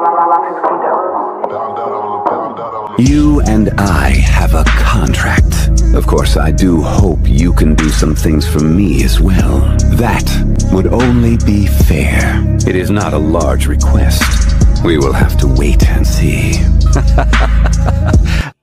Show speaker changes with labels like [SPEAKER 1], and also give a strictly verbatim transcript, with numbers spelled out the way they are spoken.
[SPEAKER 1] You and I have a contract. Of course, I do hope you can do some things for me as well. That would only be fair. It is not a large request. We will have to wait and see.